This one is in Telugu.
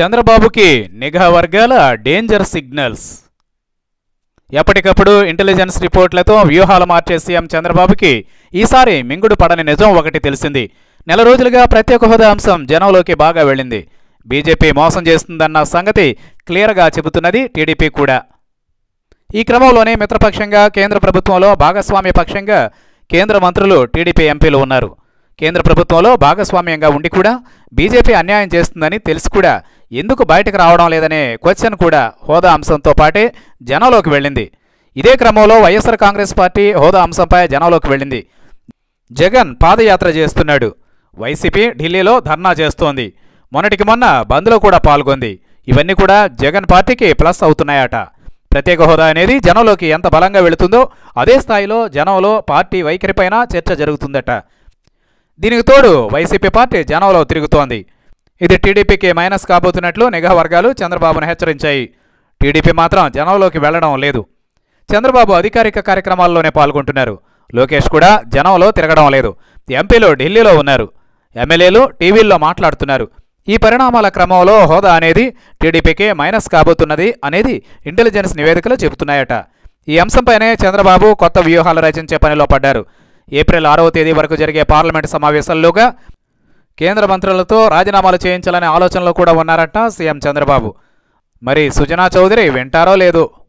చంద్రబాబుకి నిఘా వర్గాల డేంజర్ సిగ్నల్స్. ఎప్పటికప్పుడు ఇంటెలిజెన్స్ రిపోర్ట్లతో వ్యూహాలు మార్చే సీఎం చంద్రబాబుకి ఈసారి మింగుడు పడని నిజం ఒకటి తెలిసింది. నెల రోజులుగా ప్రత్యేక హోదా అంశం జనంలోకి బాగా వెళ్ళింది. బీజేపీ మోసం చేస్తుందన్న సంగతి క్లియర్గా చెబుతున్నది టీడీపీ కూడా. ఈ క్రమంలోనే మిత్రపక్షంగా కేంద్ర ప్రభుత్వంలో భాగస్వామ్య పక్షంగా కేంద్ర మంత్రులు టీడీపీ ఎంపీలు ఉన్నారు. కేంద్ర ప్రభుత్వంలో భాగస్వామ్యంగా ఉండి కూడా బీజేపీ అన్యాయం చేస్తుందని తెలిసి కూడా ఎందుకు బయటకు రావడం లేదనే క్వశ్చన్ కూడా హోదా అంశంతో పాటే జనంలోకి వెళ్ళింది. ఇదే క్రమంలో వైఎస్ఆర్ కాంగ్రెస్ పార్టీ హోదా అంశంపై జనంలోకి వెళ్ళింది. జగన్ పాదయాత్ర చేస్తున్నాడు. వైసీపీ ఢిల్లీలో ధర్నా చేస్తోంది. మొన్నటికి మొన్న బంద్లో కూడా పాల్గొంది. ఇవన్నీ కూడా జగన్ పార్టీకి ప్లస్ అవుతున్నాయట. ప్రత్యేక హోదా అనేది జనంలోకి ఎంత బలంగా వెళుతుందో అదే స్థాయిలో జనంలో పార్టీ వైఖరిపైన చర్చ జరుగుతుందట. దీనికి తోడు వైసీపీ పార్టీ జనంలో తిరుగుతోంది. ఇది టీడీపీకి మైనస్ కాబోతున్నట్లు నిఘా వర్గాలు చంద్రబాబును హెచ్చరించాయి. టీడీపీ మాత్రం జనంలోకి వెళ్లడం లేదు. చంద్రబాబు అధికారిక కార్యక్రమాల్లోనే పాల్గొంటున్నారు. లోకేష్ కూడా జనంలో తిరగడం లేదు. ఎంపీలు ఢిల్లీలో ఉన్నారు. ఎమ్మెల్యేలు టీవీల్లో మాట్లాడుతున్నారు. ఈ పరిణామాల క్రమంలో హోదా అనేది టీడీపీకి మైనస్ కాబోతున్నది అనేది ఇంటెలిజెన్స్ నివేదికలు చెబుతున్నాయట. ఈ అంశంపైనే చంద్రబాబు కొత్త వ్యూహాలు రచించే పనిలో పడ్డారు. ఏప్రిల్ 6వ తేదీ వరకు జరిగే పార్లమెంటు సమావేశాల్లోగా కేంద్ర మంత్రులతో రాజీనామాలు చేయించాలనే ఆలోచనలో కూడా ఉన్నారట సీఎం చంద్రబాబు. మరి సుజనా చౌదరి వింటారో లేదో.